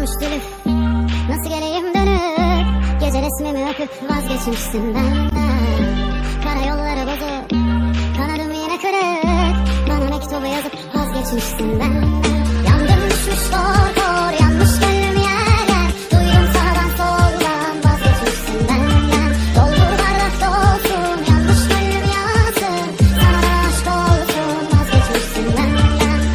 olmuş dülüp, nasıl geleyim dönüp, gece resmimi öpüp vazgeçmişsin benden. Karayolları bozup, kanadım yine kırık, bana mektubu yazıp vazgeçmişsin benden. Yangın düşmüş kor kor, yanmış gönlüm yere, duydum sağdan soldan vazgeçmişsin benden. Doldur bardak dolsun, yanmış gönlüm yansın, sana da aşk olsun vazgeçmişsin benden.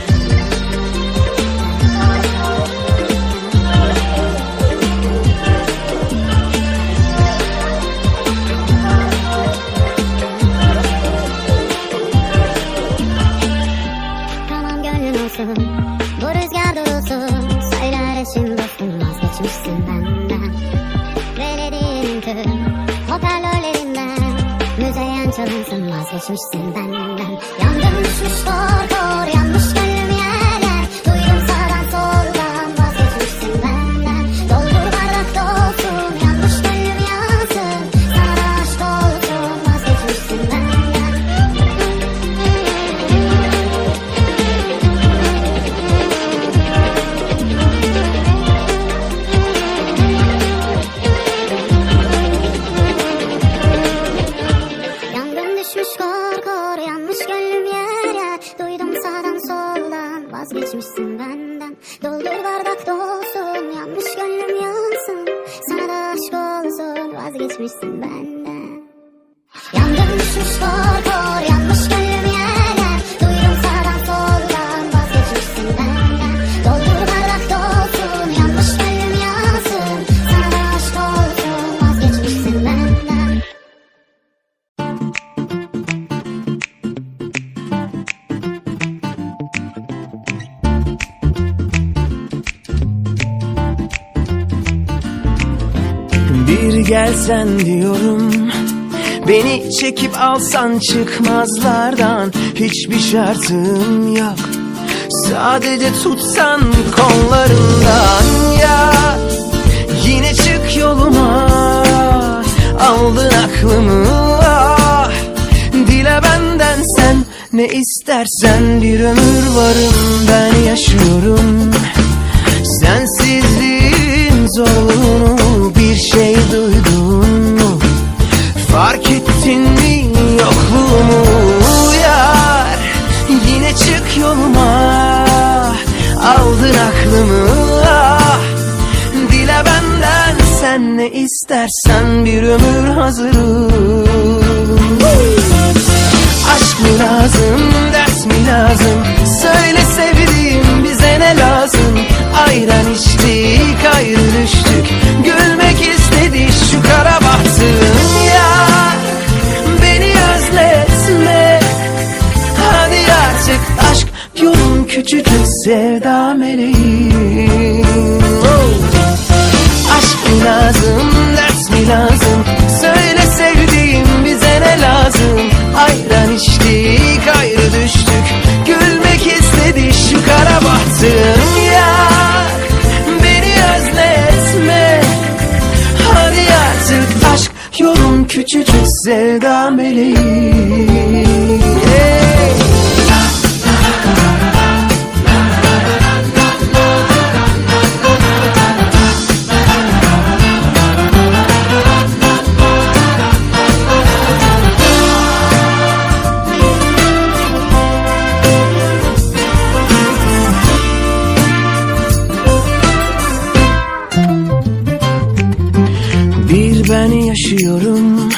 Tamam gönlün olsun, bu rüzgar durulsun, söyler eşim dostum vazgeçmişsin benden. Belediyenin tüm hoparlörlerinden müzeyyen çalınsın vazgeçmişsin benden. Yangın düşmüş kor kor, yanmış gönlüm yere, duydum sağdan soldan vazgeçmişsin benden. Doldur bardak dolsun, yanmış gönlüm yansın, sana da aşk olsun vazgeçmişsin benden. Yangın düşmüş kor kor, yanmış gönlüm yere, duydum sağdan soldan vazgeçmişsin benden. Doldur bardak dolsun, yanmış gönlüm yansın, sana da aşk olsun vazgeçmişsin benden. Yangın düşmüş kor kor, yanmış gönlüm yere, duydum sağdan soldan vazgeçmişsin benden. Doldur bardak dolsun, yanmış gönlüm yansın, sana da aşk olsun vazgeçmişsin benden. Bir gelsen diyorum, beni çekip alsan çıkmazlardan. Hiçbir şartım yok, sadece tutsan kollarından. Ya yine çık yoluma, aldın aklımı. Ah, dile benden sen ne istersen, bir ömür varım ben yaşıyorum. Sensizliğin zorluğunu bir şey duydun mu? Fark ettin mi yokluğumu? Yar yine çık yoluma, aldın aklımı. Ah, dile benden sen ne istersen, bir ömür hazırım. Aşk mı lazım, ders mi lazım? Söyle sevdiğim, bize ne lazım? Ayran içtik, ayrı düştük, gülmek istedi şu kara bahtım. Ya beni özletme, hadi artık aşk yolun küçücük sevda meleğim. Aşk mı lazım, ders mi lazım? Söyle sevdiğim, bize ne lazım? Ayran içtik, ayrı düştük, gülmek istedi şu kara bahtım. Ya beni özletme, hadi artık aşk yolun küçücük sevda meleğim. Ben yaşıyorum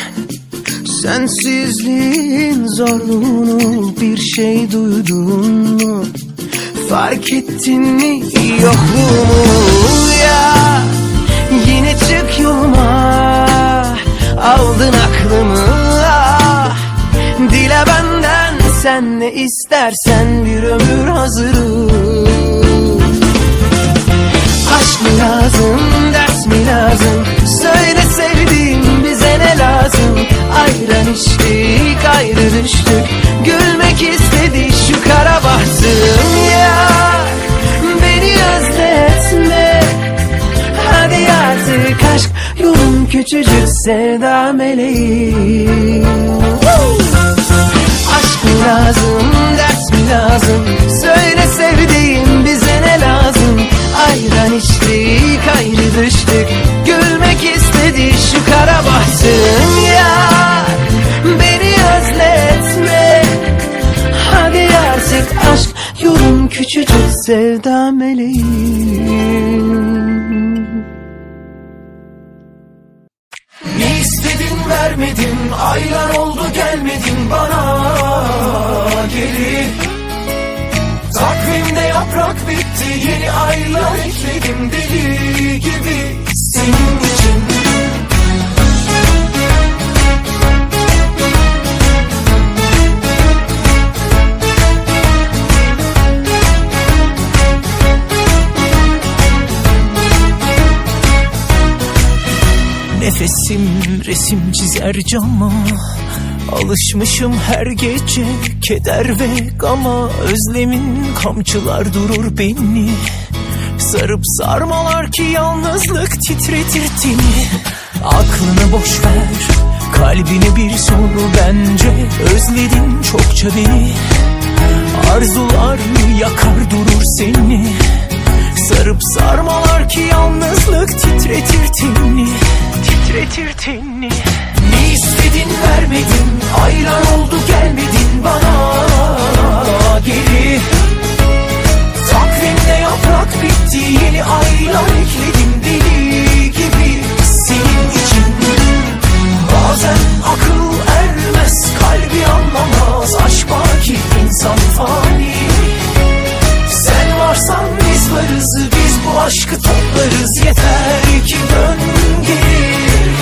sensizliğin zorluğunu, bir şey duydun mu? Fark ettin mi yokluğumu? Ya yine çık yoluma, aldın aklımı. Ah, dile benden sen ne istersen, bir ömür hazırım. Aşk mı lazım, ders mi lazım? Söyle sevdiğim, bize ne lazım? Ayran içtik, ayrı düştük, gülmek istedi şu kara bahtım. Ya beni özletme, hadi artık aşk yolun küçücük sevda meleğim. Aşk mı lazım, ders mi lazım? Söyle sevdiğim, bize ne lazım? Ayran içtik, sevda meleğim. Ne istedin vermedin, aylar oldu gelmedin bana geri. Takvimde yaprak bitti, yeni aylar ekledim deli gibi senin için. Nefesim resim çizer cama, alışmışım her gece keder ve gama. Özlemin kamçılar durur beni, sarıp sarmalar ki yalnızlık titretir teni. Aklını boş ver, kalbini bir sor bence. Özledin çokça beni, arzular yakar durur seni. Sarıp sarmalar ki yalnızlık titretir teni, titretir teni. Ne istedin vermedin, aylar oldu gelmedin bana geri. Takvimde yaprak bitti, yeni aylar ekledim deli gibi senin için. Bazen akıl ermez, kalbi anlamaz, aşk baki insan fani. Sen varsan biz varız, biz bu aşkı toplarız, yeter ki dön geri.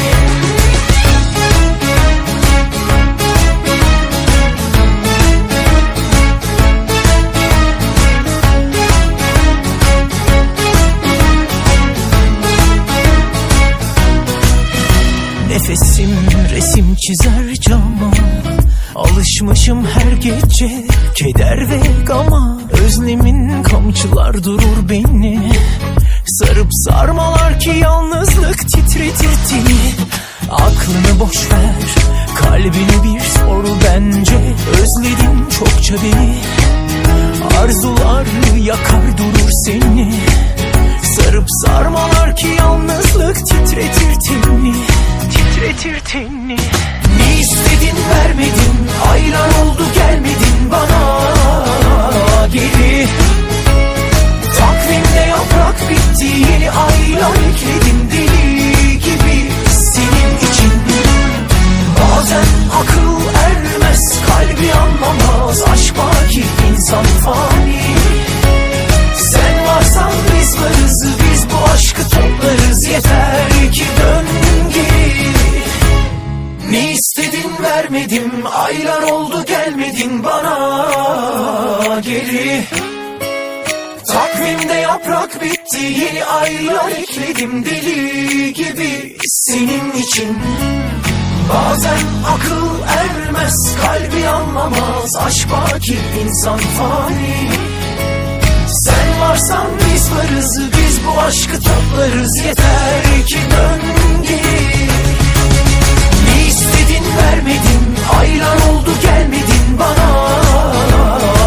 Nefesim resim çizer cama, alışmışım her gece keder ve gama. Özlemin kamçılar durur beni, sarıp sarmalar ki yalnızlık titretir teni. Aklını boş ver, kalbini bir sor bence. Özledin çokça beni, arzular yakar durur seni. Sarıp sarmalar ki yalnızlık titretir teni, titretir teni. Ne istedin vermedin, aylar oldu gelmedin bana geri. Takvimde yaprak bitti, yeni aylar ekledim deli gibi senin için. Bazen akıl ermez, kalbi anlamaz, aşk baki insan fani. Sen varsan biz varız, biz bu aşkı toplarız, yeter ki dön geri. Ne istedin vermedim, aylar oldu gelmedin bana geri. Takvimde yaprak bitti, yeni aylar ekledim deli gibi senin için. Bazen akıl ermez, kalbi anlamaz, aşk baki insan fani. Sen varsan biz varız, biz bu aşkı toplarız, yeter ki dön geri. Ne istedin vermedin, aylar oldu gelmedin bana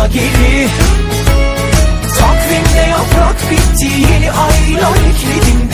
geri. Takvimde yaprak bitti, yeni aylar ekledim